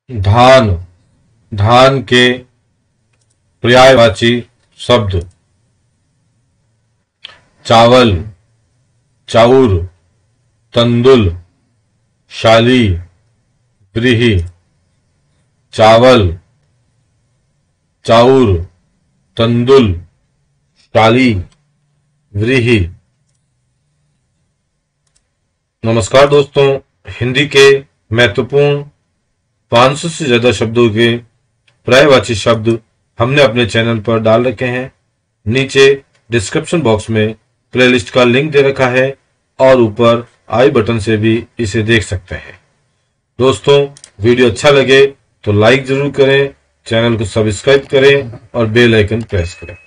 धान, धान के पर्यायवाची शब्द चावल, चाउर, तंदुल, शाली, व्रीहि। चावल, चाउर, तंदुल, शाली, व्रीहि। नमस्कार दोस्तों, हिंदी के महत्वपूर्ण 500 से ज्यादा शब्दों के पर्यायवाची शब्द हमने अपने चैनल पर डाल रखे हैं। नीचे डिस्क्रिप्शन बॉक्स में प्लेलिस्ट का लिंक दे रखा है और ऊपर आई बटन से भी इसे देख सकते हैं। दोस्तों, वीडियो अच्छा लगे तो लाइक जरूर करें, चैनल को सब्सक्राइब करें और बेल आइकन प्रेस करें।